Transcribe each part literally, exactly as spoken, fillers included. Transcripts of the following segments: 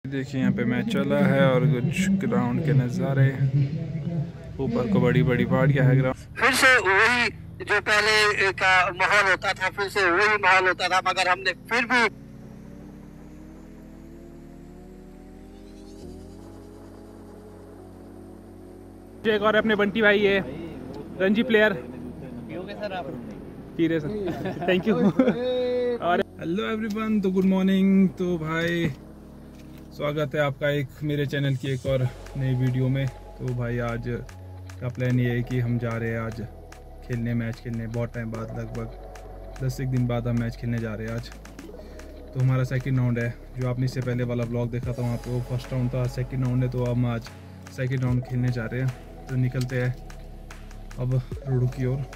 देखिए यहाँ पे मैच चला है और कुछ ग्राउंड के नज़ारे, ऊपर को बड़ी बड़ी पहाड़ियाँ है। ग्राउंड फिर से वही जो पहले का माहौल होता था, फिर से वही माहौल होता था, मगर हमने फिर भी एक और अपने बंटी भाई है रणजी प्लेयर सर, आप पी रहे सर, थैंक यू। और हेलो एवरीवन, तो गुड मॉर्निंग। तो भाई स्वागत है आपका एक मेरे चैनल की एक और नई वीडियो में। तो भाई आज का प्लान ये है कि हम जा रहे हैं आज खेलने, मैच खेलने। बहुत टाइम बाद, लगभग दस एक दिन बाद हम मैच खेलने जा रहे हैं आज। तो हमारा सेकंड राउंड है। जो आपने इससे पहले वाला ब्लॉग देखा था वहाँ पे वो फर्स्ट राउंड था, सेकंड राउंड है। तो हम आज सेकंड राउंड खेलने जा रहे हैं। तो निकलते हैं अब रोडू की ओर।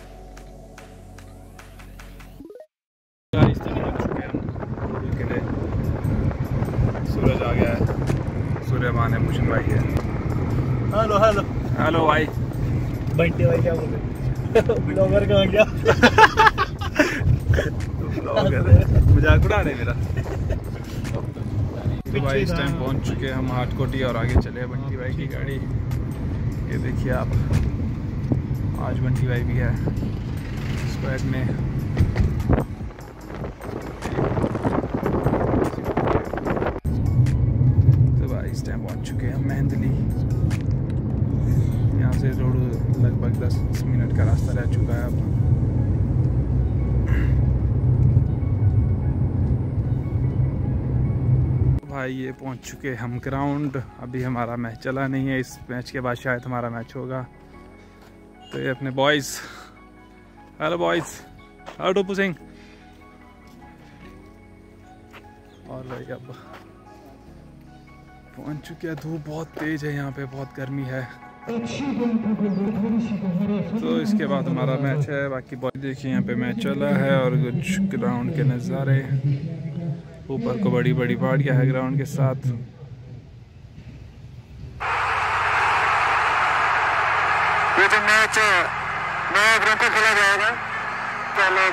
सूरज आ गया है, सूर्यमान है, मुशन भाई है। हेलो हेलो हेलो भाई। बंटी भाई क्या बोल रहे? ब्लॉगर कहाँ गया? मजाक उड़ा रहे मेरा। तो भाई इस टाइम पहुंच चुके हैं हम हाटकोटी और आगे चले बंटी भाई की गाड़ी। ये देखिए आप, आज बंटी भाई भी है स्क्वाड में। तो भाई इस टाइम पहुंच चुके हैं हम मेहंदली। यहाँ से रोड लगभग दस मिनट का रास्ता रह चुका है अब। भाई ये पहुंच चुके हम ग्राउंड। अभी हमारा मैच चला नहीं है, इस मैच के बाद शायद हमारा मैच होगा। तो ये अपने boys, hello boys, how to pushing. और भाई अब पहुंच चुके हैं। धूप बहुत तेज है यहाँ पे, बहुत गर्मी है। तो इसके बाद हमारा मैच है। बाकी बॉय देखिए यहाँ पे मैच चला है और कुछ ग्राउंड के नज़ारे, ऊपर को बड़ी बड़ी पहाड़ियाँ है ग्राउंड के साथ। ये जो मैच नया ग्राउंड पे खेला जाएगा, पहले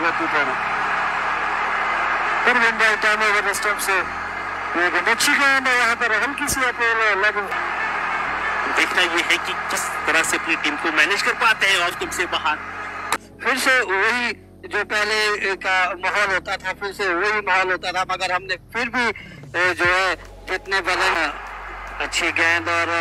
फिर विंडो टाइम ओवर स्टंप से एक अच्छी गेंद है। यहाँ पर हल्की सी अपील। देखना ये है कि किस तरह से अपनी टीम को मैनेज कर पाते हैं और तुमसे बाहर। फिर से वही जो पहले का माहौल होता था, फिर से वही माहौल होता था, मगर हमने फिर भी जो है जितने बने अच्छी गेंद और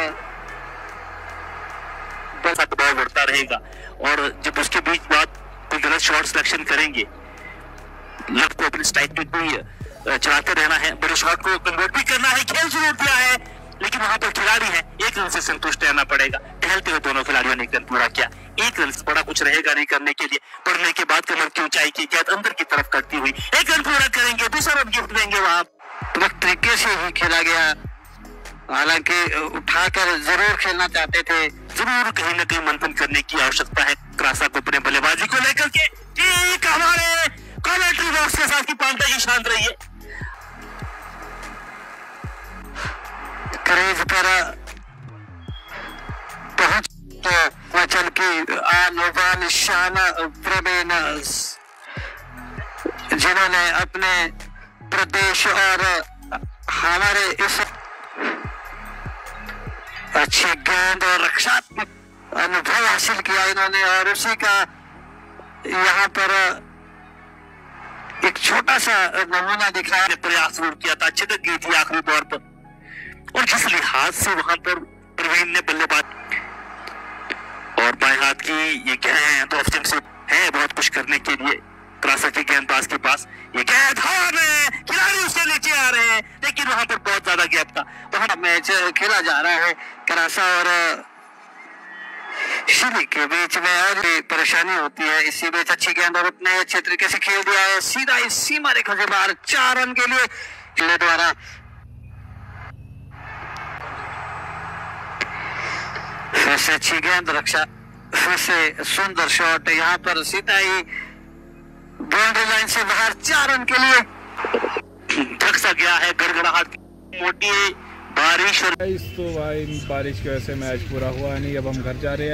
दबाव बढ़ता रहेगा। और जब उसके बीच बाद कोई गलत शॉट सिलेक्शन करेंगे, लक को अपने स्ट्राइक पे भी चलाते रहना है, बड़े शॉट को कन्वर्ट भी करना है। खेल शुरू किया है लेकिन वहां पर खिलाड़ी है, एक रन से संतुष्ट रहना पड़ेगा। टहलते हुए दोनों खिलाड़ियों ने एक रन पूरा किया। एक रन से बड़ा कुछ रहेगा नहीं करने के लिए। पढ़ने के बाद कमर की ऊंचाई की गेंद अंदर की तरफ करती हुई एक रन पूरा करेंगे, दूसरा रन गिफ्ट देंगे। वहां तरीके से ही खेला गया, हालांकि उठाकर जरूर खेलना चाहते थे। जरूर कहीं ना कहीं मंथन करने की आवश्यकता है क्रासा को अपने बल्लेबाजी को लेकर के। ठीक हमारे कमेंट्री बॉक्स के साथ की पांडा शांत रही है। क्रीज पर पहुंच तो चल की आन शान प्रवीण, जिन्होंने अपने प्रदेश और हमारे इस अच्छी गेंद और रक्षात्मक अनुभव हासिल किया इन्होंने। और उसी का यहाँ पर एक छोटा सा नमूना दिख रहा है। प्रयास जरूर किया था, छिटक गई थी आखिरी दौर पर, और जिस लिहाज से वहां पर प्रवीण ने बल्लेबाज और बाएं हाथ की ये गेंद ऑफ स्टंप से है बहुत कुछ करने के लिए क्रासा के गेंदबाज के पास। ये गेंद हवा में, खिलाड़ी उससे नीचे आ रहे हैं, लेकिन वहां पर बहुत ज्यादा गैप था। वहां मैच खेला जा रहा है क्रासा और शिली के बीच में, और भी परेशानी होती है इसी बीच। अच्छी गेंद और उतने अच्छे तरीके से खेल दिया है, सीधा इस सीमा रेखा के बाहर चार रन के लिए द्वारा। फिर से अच्छी गेंद, रक्षा, फिर से सुंदर शॉट, यहाँ पर सीधा ही बाउंड्री लाइन से बाहर, चार रन के लिए। थक सा गया है, गड़गड़ाहट, मोटी बारिश और तो भाई बारिश की वजह से मैच पूरा हुआ नहीं। अब हम घर जा रहे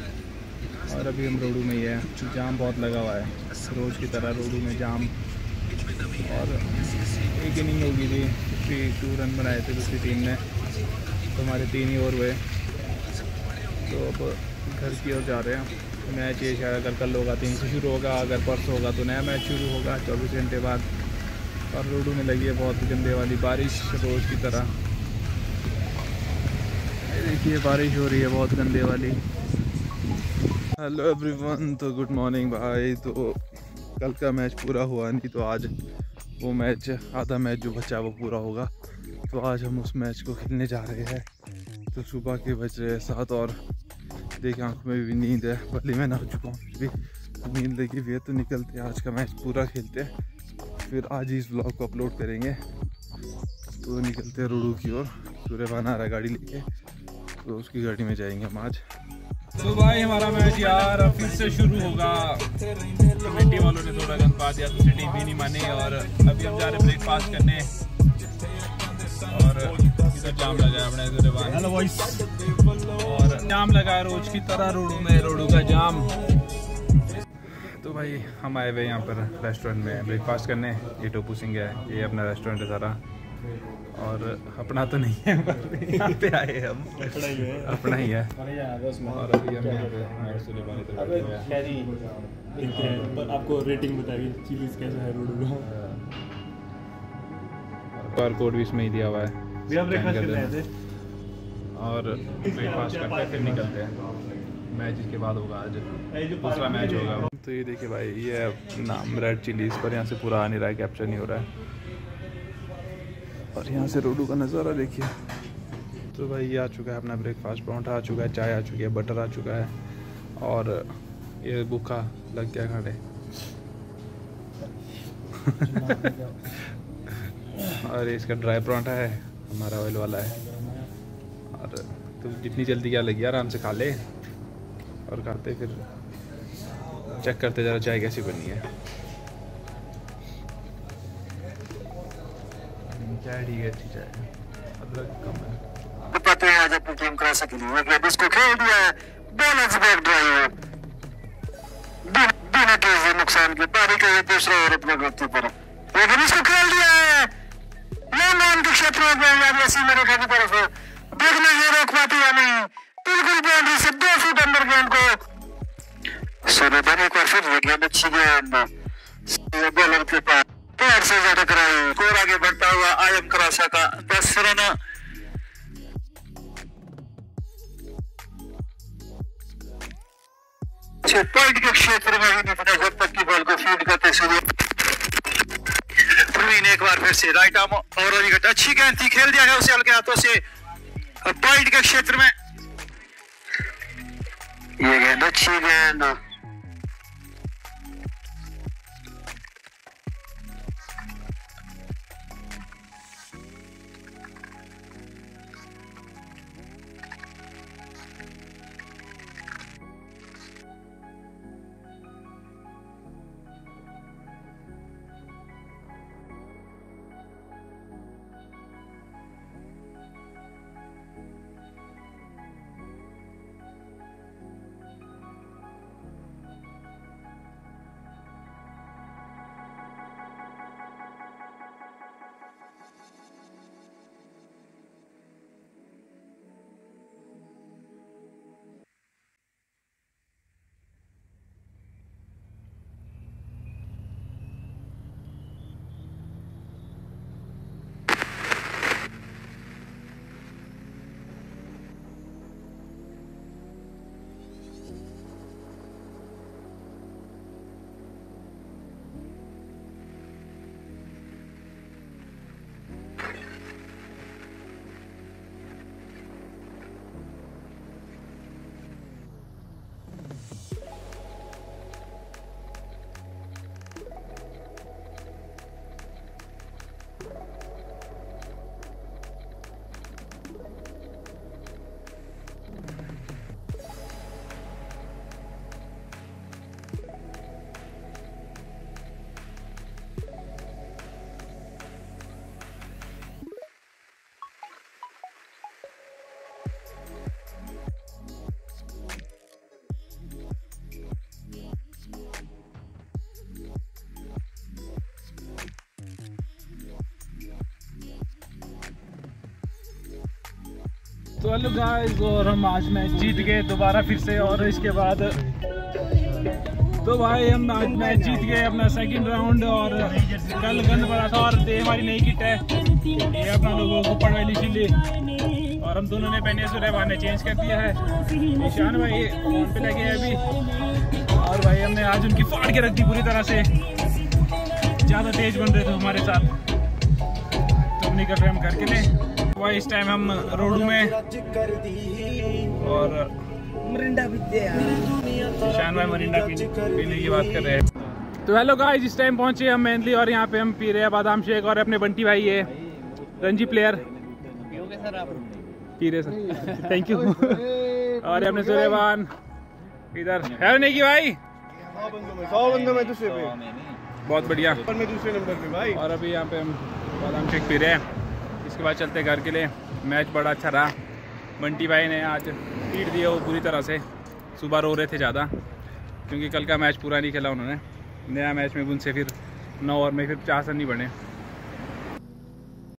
हैं और अभी हम रोडू में ही है। जाम बहुत लगा हुआ है, रोज की तरह रोडू में जाम और एक इनिंग हो गई थी, फिफ्टी टू रन बनाए थे दूसरी टीम ने, तो हमारे तीन ही ओवर हुए। तो अब घर की ओर जा रहे हैं। मैच ये शायद अगर कल होगा तीन से शुरू होगा, अगर परसों होगा तो नया मैच शुरू होगा चौबीस घंटे बाद। और रोडू में लगी है बहुत गंदे वाली बारिश रोज़ की तरह। देखिए बारिश हो रही है बहुत गंदे वाली। हेलो एवरीवन, तो गुड मॉर्निंग भाई। तो कल का मैच पूरा हुआ नहीं, तो आज वो मैच, आधा मैच जो बचा वो पूरा होगा। तो आज हम उस मैच को खेलने जा रहे हैं। तो सुबह के बज रहे हैं सात और देखिए आंखों में भी नींद है, भले मैं नहा चुका हूँ भी नींद लगी हुई है। तो निकलते हैं, आज का मैच पूरा खेलते हैं, फिर आज ही इस ब्लॉग को अपलोड करेंगे। तो निकलते हैं रोडू की ओर। सूर्यभान आ रहा है गाड़ी लेके, तो उसकी गाड़ी में जाएंगे हम आज। तो भाई हमारा मैच यार फिर से शुरू होगा। कमेटी वालों ने थोड़ा गंद पा दिया, दूसरी टीम भी नहीं मानी। और अभी हम जा रहे ब्रेकफास्ट करने, और इधर जाम लगा है अपने और जाम लगा है रोज की तरह रोडू में, रोडू का जाम। तो भाई हम आए हुए यहाँ पर रेस्टोरेंट में ब्रेकफास्ट करने। ये टोपू सिंह है, ये अपना रेस्टोरेंट है सारा, और अपना तो नहीं है पर यहाँ पे आए हम, अपना ही है। और अभी हम यहाँ पे पर आपको रेटिंग बताइए चिलीज कैसा है रोडू का। बार कोड भी इसमें ही दिया हुआ है। भी हम ब्रेकफास्ट करने आए थे और ब्रेकफास्ट करके फिर निकलते हैं। मैच इसके बाद होगा, आज दूसरा मैच होगा। तो ये देखिए भाई, ये नाम रेड चिलीज, पर यहाँ से पूरा आ नहीं रहा है, कैप्चर नहीं हो रहा है। और यहाँ से रोडू का नज़ारा देखिए। तो भाई ये आ चुका है अपना ब्रेकफास्ट, पराठा आ चुका है, चाय आ चुकी है, बटर आ चुका है, और ये भूखा लग गया खाने। और इसका ड्राई पराठा है, हमारा ऑयल वाला है। और तो जितनी जल्दी क्या लगी आराम से खा ले, और खाते फिर चेक करते ज़रा चाय कैसी बनी है। चाय ठीक है, अच्छी चाय है, अदरक कम है। पता है आज अपनी टीम करा सके नहीं, मतलब इसको खेल दिया है बैलेंस बैक ड्राइव बिना किसी नुकसान के। पारी का ये दूसरा और अपना गलती पर, लेकिन इसको खेल दिया है मैदान के क्षेत्र में। यार ऐसी मेरे घर की तरफ देखना ये रोक पाती या नहीं, बिल्कुल बाउंड्री से दो फुट अंदर गेंद को सूर्यभान एक बार फिर गेंद अच्छी गेंद बॉलर के पास पैर से ज्यादा कराई, और आगे बढ़ता हुआ आयम करासा का दस रन। पॉइंट के क्षेत्र में ही निकला जब तक की बॉल को फील्ड करते सूर्य प्रवीण एक बार फिर से राइट आर्म और अच्छी गेंद थी, खेल दिया है उसे हल्के हाथों से पॉइंट के क्षेत्र में। ये गेंद अच्छी गेंद, तो हेलो गाइस, और हम आज मैच जीत गए दोबारा फिर से। और इसके बाद तो भाई हम आज मैच जीत गए अपना सेकंड राउंड। और कल गंद पड़ा था और ये हमारी नई किट है, ये अपना लोगों को ऊपर वाली चिल्ली। और हम दोनों ने पहने, सुरेबान ने चेंज कर दिया है, निशान भाई फोन पे लगे हैं अभी। और भाई हमने आज उनकी फाड़ के रख दी पूरी तरह से, ज़्यादा तेज बन रहे थे हमारे साथ, तो हम निकल रहे हम घर के लिए। भाई इस टाइम हम रोडू में और मरिंडा शान भाई मरिंडा पीने की बात कर रहे हैं। तो हेलो गाइस, इस टाइम पहुंचे हम मेनली और यहाँ पे हम पी रहे हैं बादाम शेक। और अपने बंटी भाई है रणजी प्लेयर, पी रहे सर, थैंक यू। और अपने सुरेबान इधर है नहीं की भाई, सौ बंदों में दूसरे पे, बहुत बढ़िया, मैं दूसरे नंबर पे भाई। और अभी यहाँ पे हम बादाम शेक पी रहे हैं। इसके बाद चलते घर के लिए। मैच बड़ा अच्छा रहा, बंटी भाई ने आज पीट दिया वो पूरी तरह से। सुबह रो रहे थे ज़्यादा क्योंकि कल का मैच पूरा नहीं खेला उन्होंने। नया मैच में उनसे फिर नौ ओवर में फिर पचास रन नहीं बने।